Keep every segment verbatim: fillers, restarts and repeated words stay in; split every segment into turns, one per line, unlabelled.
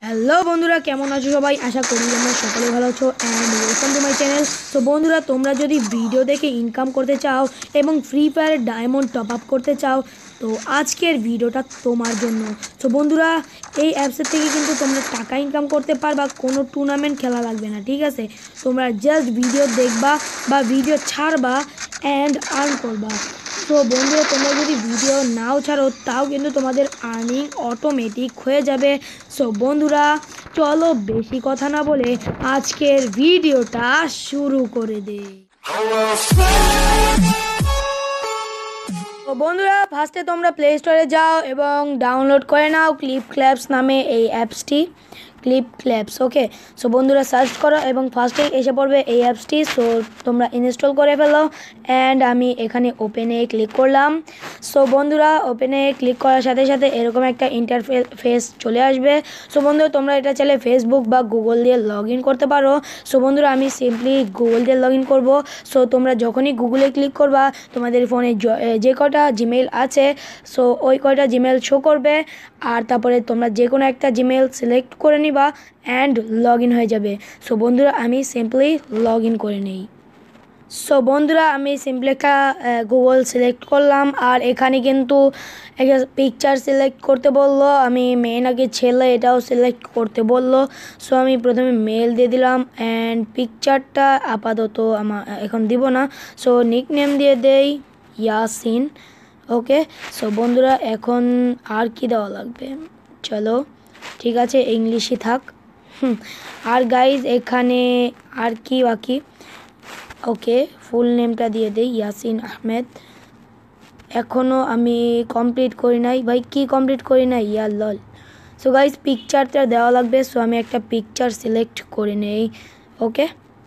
Hello বন্ধুরা, কেমন আছো সবাই? আশা করি তোমরা সকলে ভালো আছো and welcome to my channel. তো বন্ধুরা, তোমরা যদি ভিডিও দেখে ইনকাম করতে চাও এবং free fire diamond top up করতে চাও, তো আজকের ভিডিওটা তোমার জন্য। তো বন্ধুরা, এই অ্যাপসের থেকে কিন্তু তোমরা টাকা ইনকাম করতে পারবা, কোনো টুর্নামেন্ট খেলা লাগবে না, ঠিক আছে? তোমরা জাস্ট ভিডিও দেখবা বা ভিডিও ছাড়বা অ্যান্ড আর্ন করবা। তো বন্ধুরা, তোমরা যদি ভিডিও নাও ছাড়ো তাও কিন্তু তোমাদের আর্নিং অটোমেটিক হয়ে যাবে। সো বন্ধুরা, চলো বেশি কথা না বলে আজকের ভিডিওটা শুরু করে দেই। তো বন্ধুরা, ফার্স্টে তোমরা প্লে স্টোরে যাও এবং ডাউনলোড করে নাও ক্লিপ ক্ল্যাপস নামে এই অ্যাপসটি, ক্লিপ ক্ল্যাপস। ওকে, সো বন্ধুরা সার্চ করো এবং ফার্স্টে এসে পড়বে এই অ্যাপসটি। সো তোমরা ইনস্টল করে ফেলো অ্যান্ড আমি এখানে ওপেনে ক্লিক করলাম। সো বন্ধুরা, ওপেনে ক্লিক করার সাথে সাথে এরকম একটা ইন্টারফেস চলে আসবে। সো বন্ধুরা, তোমরা এটা চাইলে ফেসবুক বা গুগল দিয়ে লগ ইন করতে পারো। সো বন্ধুরা, আমি সিম্পলি গুগল দিয়ে লগ ইন করবো। সো তোমরা যখনই গুগলে ক্লিক করবা, তোমাদের ফোনে যে কটা জিমেল আছে, সো ওই কয়টা জিমেল শো করবে আর তারপরে তোমরা যে কোনো একটা জিমেল সিলেক্ট করে নিবা অ্যান্ড লগ ইন হয়ে যাবে। সো বন্ধুরা, আমি সিম্পলি লগ ইন করে নিই। সো বন্ধুরা, আমি সিম্পলি একটা গুগল সিলেক্ট করলাম আর এখানে কিন্তু একটা পিকচার সিলেক্ট করতে বললো। আমি মেয়ে নাকি ছেলে এটাও সিলেক্ট করতে বললো। সো আমি প্রথমে মেল দিয়ে দিলাম অ্যান্ড পিকচারটা আপাতত আমার এখন দিব না। সো নিক নেম দিয়ে দেই ইয়াসিন। ওকে, সো বন্ধুরা, এখন আর কি দেওয়া লাগবে? চলো ঠিক আছে, ইংলিশই থাক। হুম আর গাইজ এখানে আর কি বাকি? ওকে, ফুল নেমটা দিয়ে দেই ইয়াসিন আহমেদ। এখনও আমি কমপ্লিট করি নাই ভাই। কি কমপ্লিট করি নাই? ইয়া লল। সো গাইজ পিকচারটা দেওয়া লাগবে। সো আমি একটা পিকচার সিলেক্ট করে নেই। ওকে,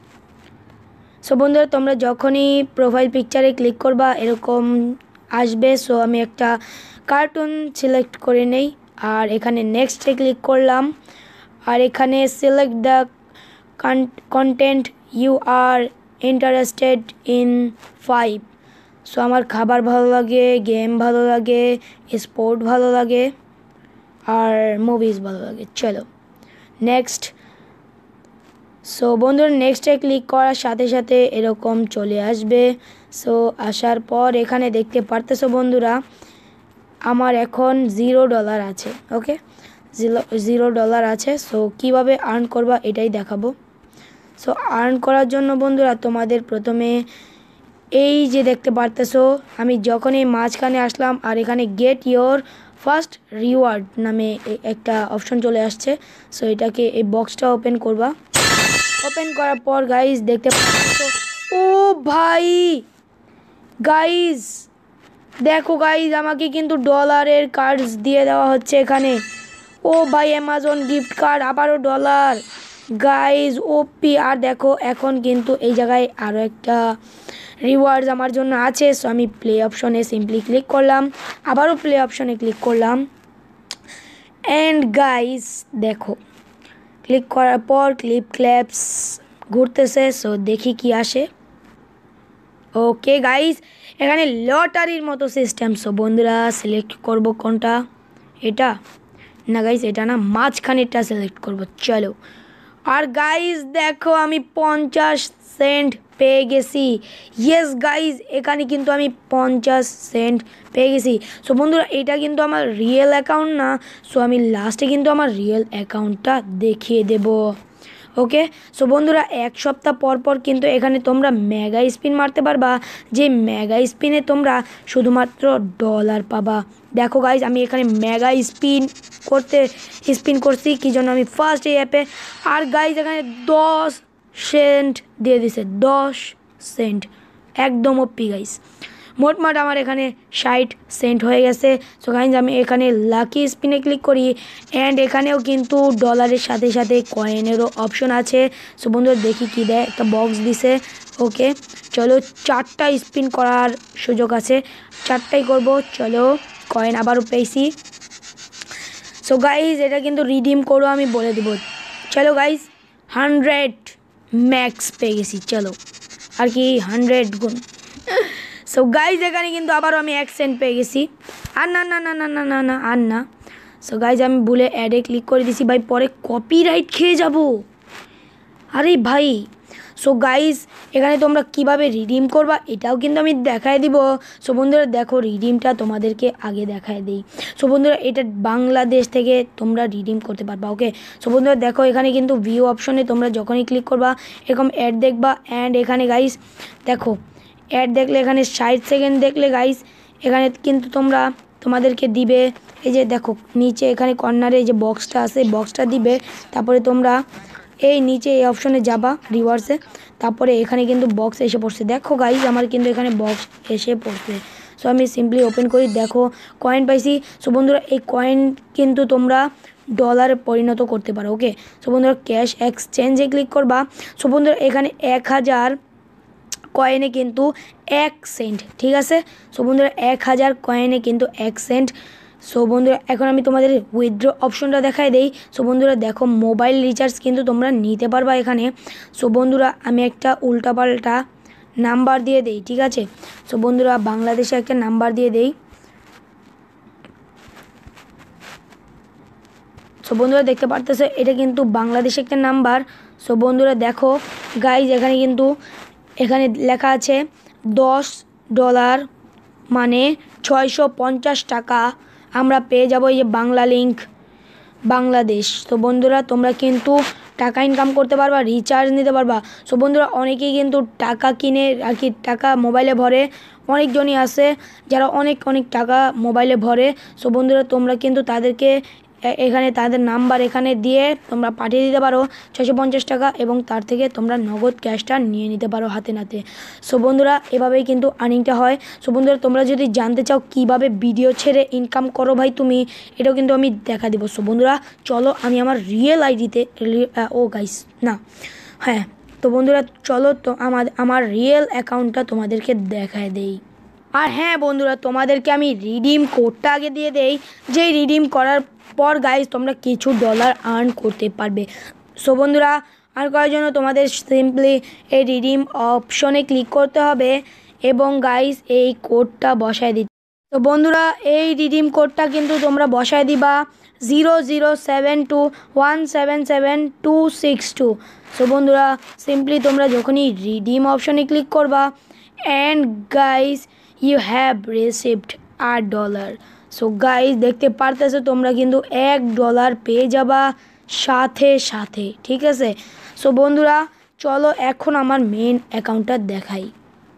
সো বন্ধুরা, তোমরা যখনই প্রোফাইল পিকচারে ক্লিক করবা এরকম আসবে। সো আমি একটা কার্টুন সিলেক্ট করে নেই আর এখানে নেক্সটে ক্লিক করলাম আর এখানে select the content you are interested in five. So আমার খাবার ভালো লাগে, গেম ভালো লাগে, স্পোর্ট ভালো লাগে আর মুভিজ ভালো লাগে। চলো নেক্সট। সো বন্ধুরা, নেক্সটে ক্লিক করার সাথে সাথে এরকম চলে আসবে। সো আসার পর এখানে দেখতে পারতেছো বন্ধুরা, আমার এখন জিরো ডলার আছে। ওকে, জিরো জিরো ডলার আছে। সো কীভাবে আর্ন করবা এটাই দেখাবো। সো আর্ন করার জন্য বন্ধুরা, তোমাদের প্রথমে এই যে দেখতে পারতেছো, আমি যখন এই মাঝখানে আসলাম আর এখানে গেট ইয়োর ফার্স্ট রিওয়ার্ড নামে একটা অপশন চলে আসছে। সো এটাকে এই বক্সটা ওপেন করবা। ওপেন করার পর গাইজ দেখতে পাচ্ছো, ও ভাই গাইজ দেখো গাইজ, আমাকে কিন্তু ডলারের কার্ডস দিয়ে দেওয়া হচ্ছে এখানে। ও ভাই, অ্যামাজন গিফট কার্ড, আবারও ডলার গাইজ, ওপি। আর দেখো এখন কিন্তু এই জায়গায় আরও একটা রিওয়ার্ডস আমার জন্য আছে। সো আমি প্লে অপশনে সিম্পলি ক্লিক করলাম, আবারও প্লে অপশনে ক্লিক করলাম অ্যান্ড গাইজ দেখো, ক্লিক করার পর ক্লিপ ক্ল্যাপস ঘুরতেছে। সো দেখি কি আসে। ওকে গাইজ, এখানে লটারির মতো সিস্টেম। সো বন্ধুরা, সিলেক্ট করব কোনটা? এটা না গাইজ, এটা না, মাঝখানেরটা সিলেক্ট করব। চলো, আর গাইজ দেখো আমি পঞ্চাশ সেন্ট পেয়ে গেছি। ইয়েস গাইজ, এখানে কিন্তু আমি পঞ্চাশ সেন্ট পেয়ে গেছি। সো বন্ধুরা, এটা কিন্তু আমার রিয়েল অ্যাকাউন্ট না। সো আমি লাস্টে কিন্তু আমার রিয়েল অ্যাকাউন্টটা দেখিয়ে দেব। ওকে, সো বন্ধুরা, এক সপ্তাহ পর পর কিন্তু এখানে তোমরা মেগা স্পিন মারতে পারবা, যে মেগা স্পিনে তোমরা শুধুমাত্র ডলার পাবা। দেখো গাইজ, আমি এখানে মেগা স্পিন করতে স্পিন করছি কি জন্য, আমি ফার্স্ট এই অ্যাপে। আর গাইজ এখানে দশ সেন্ট দিয়ে দিছে, দশ সেন্ট, একদম ওপি গাইজ। মোটমাট আমার এখানে ষাট সেন্ট হয়ে গেছে। সো গাইজ আমি এখানে লাকি স্পিনে ক্লিক করি অ্যান্ড এখানেও কিন্তু ডলারের সাথে সাথে কয়েনেরও অপশন আছে। সো বন্ধুরা, দেখি কী দেয়। একটা বক্স দিছে। ওকে, চলো চারটা স্পিন করার সুযোগ আছে, চারটাই করব। চলো, কয়েন আবারও পেয়েছি। সো গাইজ এটা কিন্তু রিডিম করো, আমি বলে দেবো। চলো গাইজ, হান্ড্রেড ম্যাক্স পেয়ে গেছি। চলো আর কি হান্ড্রেড গুণ। সো গাইজ এখানে কিন্তু আবারও আমি এক সেন্ট পেয়ে গেছি। আর না না না না না না না আর না। সো গাইজ আমি ভুলে অ্যাডে ক্লিক করে দিছি ভাই, পরে কপিরাইট খেয়ে যাব। আরে ভাই সো গাইজ এখানে তোমরা কিভাবে রিডিম করবা এটাও কিন্তু আমি দেখায় দিব। সো বন্ধুরা দেখো রিডিমটা তোমাদেরকে আগে দেখায় দিই। সো বন্ধুরা এটা বাংলাদেশ থেকে তোমরা রিডিম করতে পারবা। ওকে সো বন্ধুরা দেখো এখানে কিন্তু ভিউ অপশনে তোমরা যখনই ক্লিক করবা এরকম অ্যাড দেখবা। অ্যান্ড এখানে গাইজ দেখো অ্যাড দেখলে এখানে ষাট সেকেন্ড দেখলে গাইজ এখানে কিন্তু তোমরা তোমাদেরকে দিবে এই যে দেখো নিচে এখানে কর্নারে এই যে বক্সটা আছে বক্সটা দিবে। তারপরে তোমরা এই নিচে এই অপশনে যাবা রিওয়ার্ডসে, তারপরে এখানে কিন্তু বক্স এসে পড়ছে। দেখো গাইজ আমার কিন্তু এখানে বক্স এসে পড়ছে। সো আমি সিম্পলি ওপেন করি, দেখো কয়েন পাইছি। সো বন্ধুরা এই কয়েন কিন্তু তোমরা ডলারে পরিণত করতে পারো। ওকে সো বন্ধুরা ক্যাশ এক্সচেঞ্জে ক্লিক করবা। সো বন্ধুরা এখানে এক হাজার কয়েনে কিন্তু এক সেন্ট, ঠিক আছে। সো বন্ধুরা এক হাজার কয়েনে কিন্তু এক সেন্ট। সো বন্ধুরা এখন আমি তোমাদের উইথড্র অপশনটা দেখাই দেই। সো বন্ধুরা দেখো মোবাইল রিচার্জ কিন্তু তোমরা নিতে পারবা এখানে। সো বন্ধুরা আমি একটা উল্টাপাল্টা নাম্বার দিয়ে দেই, ঠিক আছে। সো বন্ধুরা বাংলাদেশে একটা নাম্বার দিয়ে দেই। সো বন্ধুরা দেখতে পারতেছে এটা কিন্তু বাংলাদেশে একটা নাম্বার। সো বন্ধুরা দেখো গাইজ এখানে কিন্তু এখানে লেখা আছে দশ ডলার মানে ছয়শো পঞ্চাশ টাকা আমরা পেয়ে যাব এই যে বাংলা লিঙ্ক বাংলাদেশ। তো বন্ধুরা তোমরা কিন্তু টাকা ইনকাম করতে পারবা, রিচার্জ নিতে পারবা। সো বন্ধুরা অনেকেই কিন্তু টাকা কিনে আর কি টাকা মোবাইলে ভরে, অনেকজনই আছে যারা অনেক অনেক টাকা মোবাইলে ভরে। সো বন্ধুরা তোমরা কিন্তু তাদেরকে এখানে তাদের নাম্বার এখানে দিয়ে তোমরা পাঠিয়ে দিতে পারো ছয়শো পঞ্চাশ টাকা এবং তার থেকে তোমরা নগদ ক্যাশটা নিয়ে নিতে পারো হাতে নাতে। সো বন্ধুরা এভাবেই কিন্তু আর্নিংটা হয়। সো বন্ধুরা তোমরা যদি জানতে চাও কিভাবে ভিডিও ছেড়ে ইনকাম করো ভাই তুমি, এটাও কিন্তু আমি দেখা দিব। সো বন্ধুরা চলো আমি আমার রিয়েল আইডিতে ও গাইস না হ্যাঁ তো বন্ধুরা চলো তো আমার আমার রিয়েল অ্যাকাউন্টটা তোমাদেরকে দেখায় দেই। আর হ্যাঁ বন্ধুরা তোমাদেরকে আমি রিডিম কোডটা আগে দিয়ে দেই, যেই রিডিম করার পর গাইজ তোমরা কিছু ডলার আর্ন করতে পারবে। সো বন্ধুরা আর করার জন্য তোমাদের সিম্পলি এই রিডিম অপশনে ক্লিক করতে হবে এবং গাইজ এই কোডটা বসায় দিতে। তো বন্ধুরা এই রিডিম কোডটা কিন্তু তোমরা বসায় দিবা zero zero seven two one seven seven two six two. So বন্ধুরা সিম্পলি তোমরা যখনই রিডিম অপশনে ক্লিক করবা and guys you have received আট ডলার। সো গাইজ দেখতে পারতেছো তোমরা কিন্তু এক ডলার পেয়ে যাবা সাথে সাথে, ঠিক আছে। সো বন্ধুরা চলো এখন আমার মেন অ্যাকাউন্টটা দেখাই।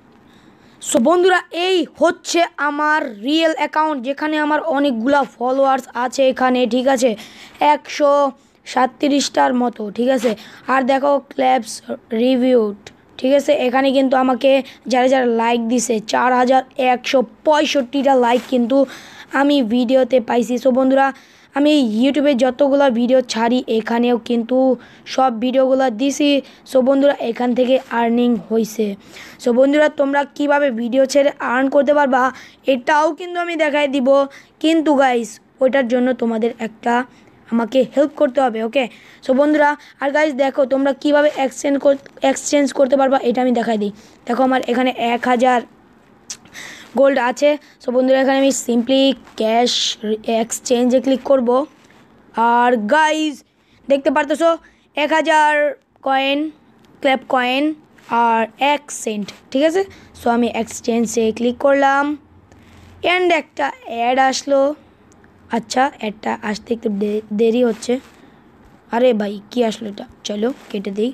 সো বন্ধুরা এই হচ্ছে আমার রিয়েল অ্যাকাউন্ট যেখানে আমার অনেকগুলা ফলোয়ার্স আছে এখানে, ঠিক আছে, একশো সাতত্রিশটার মতো, ঠিক আছে। আর দেখো ক্ল্যাপস রিভিউড, ঠিক আছে। এখানে কিন্তু আমাকে যারা যারা লাইক দিছে চার হাজার একশো পঁয়ষট্টিটা লাইক কিন্তু আমি ভিডিওতে পাইছি। সো বন্ধুরা আমি ইউটিউবে যতগুলো ভিডিও ছাড়ি এখানেও কিন্তু সব ভিডিওগুলো দিছি। সো বন্ধুরা এখান থেকে আর্নিং হয়েছে। সো বন্ধুরা তোমরা কিভাবে ভিডিও ছেড়ে আর্ন করতে পারবা এটাও কিন্তু আমি দেখাই দিব, কিন্তু গাইস ওইটার জন্য তোমাদের একটা আমাকে হেল্প করতে হবে। ওকে সো বন্ধুরা আর গাইজ দেখো তোমরা কীভাবে এক্সচেঞ্জ এক্সচেঞ্জ করতে পারবা এটা আমি দেখাই দিই। দেখো আমার এখানে এক হাজার গোল্ড আছে। সো বন্ধুরা এখানে আমি সিম্পলি ক্যাশ এক্সচেঞ্জে ক্লিক করব আর গাইজ দেখতে পারতেছো এক হাজার কয়েন ক্ল্যাপ কয়েন আর এক সেন্ট, ঠিক আছে। সো আমি এক্সচেঞ্জে ক্লিক করলাম অ্যান্ড একটা অ্যাড আসলো। আচ্ছা অ্যাডটা আসতে একটু দেরি হচ্ছে। আরে ভাই কি আসলো এটা, চলো কেটে দিই।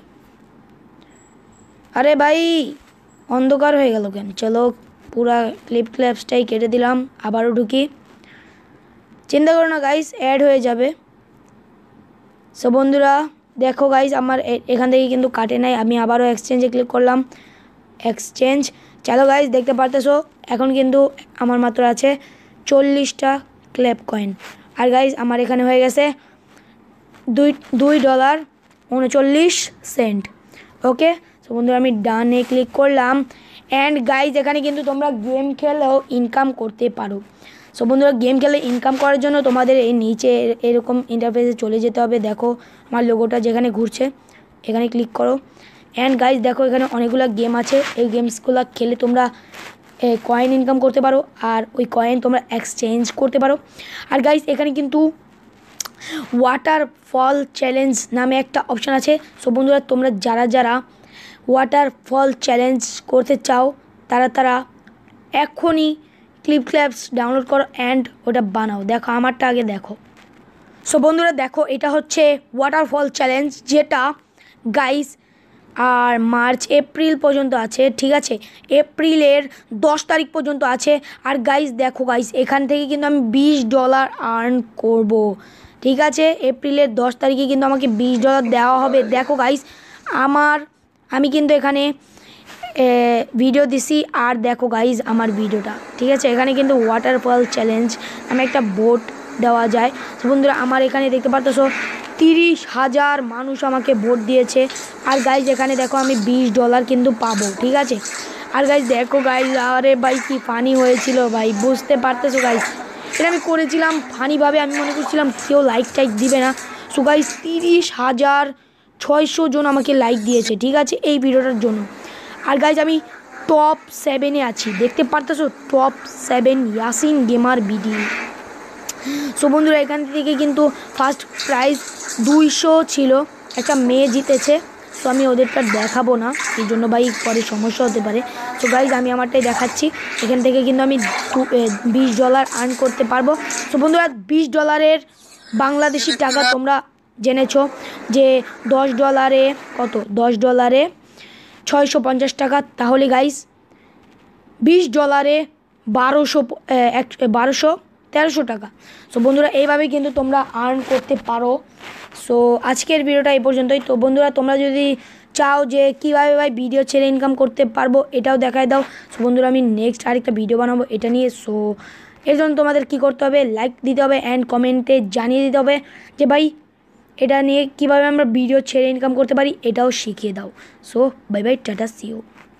আরে ভাই অন্ধকার হয়ে গেল কেন, চলো পুরা ক্লিপ ক্ল্যাপসটাই কেটে দিলাম, আবারও ঢুকি। চিন্তা করো না গাইস অ্যাড হয়ে যাবে। সো বন্ধুরা দেখো গাইস আমার এখান থেকে কিন্তু কাটে নাই, আমি আবারও এক্সচেঞ্জে ক্লিক করলাম, এক্সচেঞ্জ। চলো গাইস দেখতে পারতেছো এখন কিন্তু আমার মাত্র আছে চল্লিশটা ক্ল্যাপ কয়েন। আর গাইজ আমার এখানে হয়ে গেছে দুই দুই ডলার উনচল্লিশ সেন্ট। ওকে সো বন্ধুরা আমি ডানে ক্লিক করলাম অ্যান্ড গাইজ এখানে কিন্তু তোমরা গেম খেলেও ইনকাম করতে পারো। সো বন্ধুরা গেম খেলে ইনকাম করার জন্য তোমাদের এই নিচে এরকম ইন্টারফেসে চলে যেতে হবে। দেখো আমার লোগোটা যেখানে ঘুরছে এখানে ক্লিক করো অ্যান্ড গাইজ দেখো এখানে অনেকগুলো গেম আছে, এই গেমসগুলো খেলে তোমরা কয়েন ইনকাম করতে পারো আর ওই কয়েন তোমরা এক্সচেঞ্জ করতে পারো। আর গাইজ এখানে কিন্তু ওয়াটারফল চ্যালেঞ্জ নামে একটা অপশান আছে। সো বন্ধুরা তোমরা যারা যারা ওয়াটারফল চ্যালেঞ্জ করতে চাও তারা তারা এখনই ক্লিপ ক্ল্যাপস ডাউনলোড করো অ্যান্ড ওটা বানাও। দেখো আমারটা আগে দেখো। সো বন্ধুরা দেখো এটা হচ্ছে ওয়াটারফল চ্যালেঞ্জ, যেটা গাইস আর মার্চ এপ্রিল পর্যন্ত আছে, ঠিক আছে? এপ্রিলের দশ তারিখ পর্যন্ত আছে। আর গাইস দেখো গাইস, এখান থেকে কিন্তু আমি বিশ ডলার আর্ন করব, ঠিক আছে? এপ্রিলের দশ তারিখে কিন্তু আমাকে বিশ ডলার দেওয়া হবে। দেখো গাইস আমার আমি কিন্তু এখানে ভিডিও দিছি, আর দেখো গাইস আমার ভিডিওটা, ঠিক আছে? এখানে কিন্তু ওয়াটারফল চ্যালেঞ্জ আমি একটা বোট দেওয়া যায়। তো বন্ধুরা আমার এখানে দেখতে পারতেছো তিরিশ হাজার মানুষ আমাকে ভোট দিয়েছে। আর গাইজ এখানে দেখো আমি বিশ ডলার কিন্তু পাবো, ঠিক আছে? আর গাইজ দেখো গাইজ, আরে ভাই কি ফানি হয়েছিল ভাই, বুঝতে পারতেছো গাইজ? এটা আমি করেছিলাম ফানিভাবে, আমি মনে করছিলাম কেউ লাইক টাইক দিবে না। সো গাইজ তিরিশ হাজার ছয়শো জন আমাকে লাইক দিয়েছে, ঠিক আছে, এই ভিডিওটার জন্য। আর গাইজ আমি টপ সেভেনে আছি, দেখতে পারতেছো top seven Yasin gamer BD. So বন্ধুরা এখান থেকে কিন্তু ফার্স্ট প্রাইজ দুইশো ছিল, একটা মেয়ে জিতেছে। তো আমি ওদেরটা দেখাবো না, এই জন্য ভাই পরে সমস্যা হতে পারে। তো গাইজ আমি আমারটাই দেখাচ্ছি। এখান থেকে কিন্তু আমি বিশ ডলার আর্ন করতে পারবো। তো বন্ধুরা বিশ ডলারের বাংলাদেশি টাকা তোমরা জেনেছো যে দশ ডলারে কত, দশ ডলারে ছয়শো পঞ্চাশ টাকা। তাহলে গাইজ বিশ ডলারে বারোশো এক বারোশো তেরোশো টাকা। সো বন্ধুরা এইভাবেই কিন্তু তোমরা আর্ন করতে পারো। সো আজকের ভিডিওটা এই পর্যন্তই। তো বন্ধুরা তোমরা যদি চাও যে কীভাবে ভাই ভিডিও ছেড়ে ইনকাম করতে পারবো এটাও দেখায় দাও। সো বন্ধুরা আমি নেক্সট আরেকটা ভিডিও বানাবো এটা নিয়ে। সো এর জন্য তোমাদের কী করতে হবে, লাইক দিতে হবে অ্যান্ড কমেন্টে জানিয়ে দিতে হবে যে ভাই এটা নিয়ে কীভাবে আমরা ভিডিও ছেড়ে ইনকাম করতে পারি, এটাও শিখিয়ে দাও। So bye bye, tata, see you.